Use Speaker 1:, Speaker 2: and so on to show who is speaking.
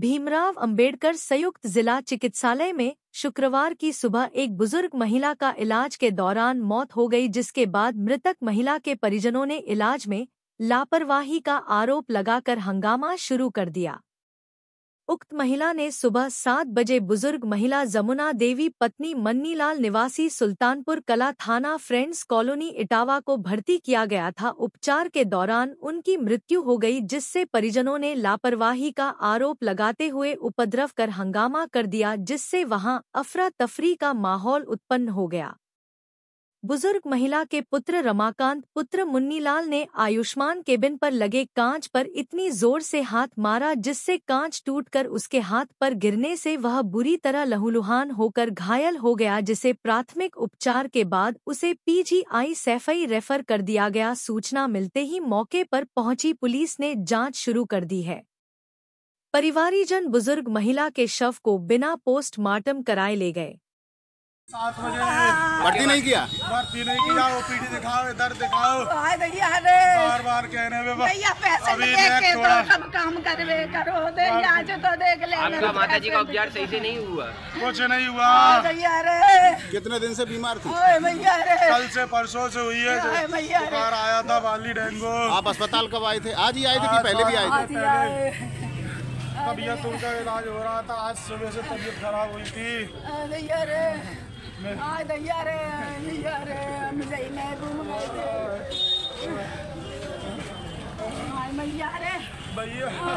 Speaker 1: भीमराव अंबेडकर संयुक्त जिला चिकित्सालय में शुक्रवार की सुबह एक बुजुर्ग महिला का इलाज के दौरान मौत हो गई, जिसके बाद मृतक महिला के परिजनों ने इलाज में लापरवाही का आरोप लगाकर हंगामा शुरू कर दिया। उक्त महिला ने सुबह 7 बजे बुजुर्ग महिला जमुना देवी पत्नी मन्नीलाल निवासी सुल्तानपुर कला थाना फ्रेंड्स कॉलोनी इटावा को भर्ती किया गया था। उपचार के दौरान उनकी मृत्यु हो गई, जिससे परिजनों ने लापरवाही का आरोप लगाते हुए उपद्रव कर हंगामा कर दिया, जिससे वहां अफरा तफरी का माहौल उत्पन्न हो गया। बुजुर्ग महिला के पुत्र रमाकांत पुत्र मुन्नीलाल ने आयुष्मान केबिन पर लगे कांच पर इतनी जोर से हाथ मारा, जिससे कांच टूटकर उसके हाथ पर गिरने से वह बुरी तरह लहूलुहान होकर घायल हो गया, जिसे प्राथमिक उपचार के बाद उसे पीजीआई सैफई रेफर कर दिया गया। सूचना मिलते ही मौके पर पहुंची पुलिस ने जांच शुरू कर दी है। परिवारीजन बुजुर्ग महिला के शव को बिना पोस्टमार्टम कराए ले गए।
Speaker 2: 7 बजे
Speaker 3: भर्ती नहीं किया
Speaker 2: ओपीडी दिखाओ, इधर दिखाओ। बार कहने में
Speaker 4: भैया पैसे लेके तो सब काम करवे करो दे, आज तो देख ले।
Speaker 5: आपका माता जी का उपचार सही से नहीं हुआ?
Speaker 2: कुछ नहीं हुआ।
Speaker 4: भैया रे
Speaker 3: कितने दिन से बीमार थी?
Speaker 4: भैया रे
Speaker 2: कल से परसों से हुई है। बुखार आया था, वाली डेंगू।
Speaker 3: आप अस्पताल कब आए थे? आज ही आए थे कि पहले भी आए थे?
Speaker 2: तबीयत उनका इलाज हो रहा था, आज सुबह से तबीयत खराब हुई थी।
Speaker 4: भैया रे भैया रे भैया रे हम सही में घूम गए थे। भैया रे
Speaker 2: भैया